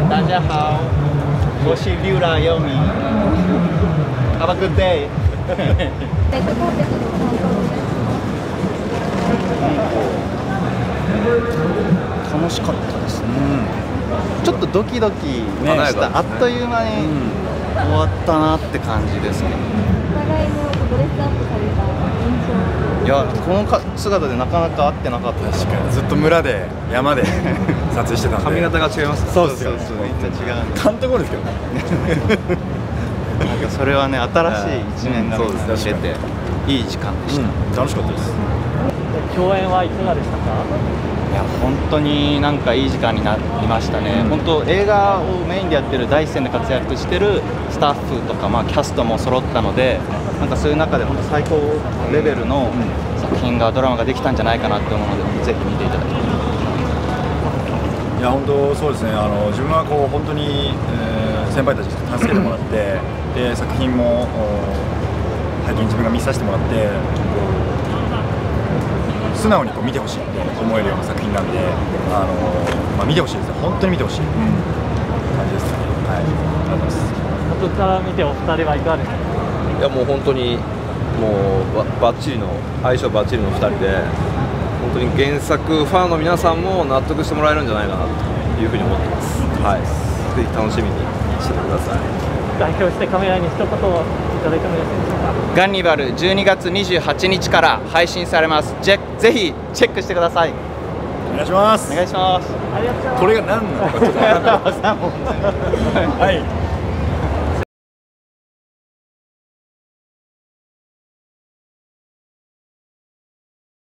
大家好，我是六郎优米。Have a good day。楽しかったですね。ちょっとドキドキした。あっという間に終わったなって感じですね。お互いのドレスアップされた印象。いや、この姿でなかなか会ってなかったです。 確かにずっと村で山で撮影してたんで。 髪型が違います。 そうですよ。 めっちゃ違う。 監督ですけどね。 なんかそれはね、新しい一面が見れていい時間でした。 楽しかったです。 共演はいかがでしたか？ いや、本当になんかいい時間になりましたね。本当映画をメインでやってる第一線で活躍してるスタッフとか、キャストも揃ったので、なんかそういう中で本当最高レベルの作品がドラマができたんじゃないかなって思うので、ぜひ見ていただきたい。 いや、本当そうですね。自分はこう本当に、先輩たちに助けてもらって、で作品も最近自分が見させてもらって。素直にこう見てほしいって思えるような作品なんで、見てほしいですね。本当に見てほしい感じですね。はい、ありがとうございます。 僕から見てお二人はいかがですか？ いや、もう本当にもうバッチリの相性バッチリの2人で、本当に原作ファンの皆さんも納得してもらえるんじゃないかなというふうに思ってます。はい、ぜひ楽しみにしててください。 代表してカメラに一言いただいてもよろしいでしょうか？ ガンニバル12月28日から配信されます。ぜひチェックしてください。 お願いします。 お願いします。 ありがとうございます。 これが何なのかちょっと分かんない。はい。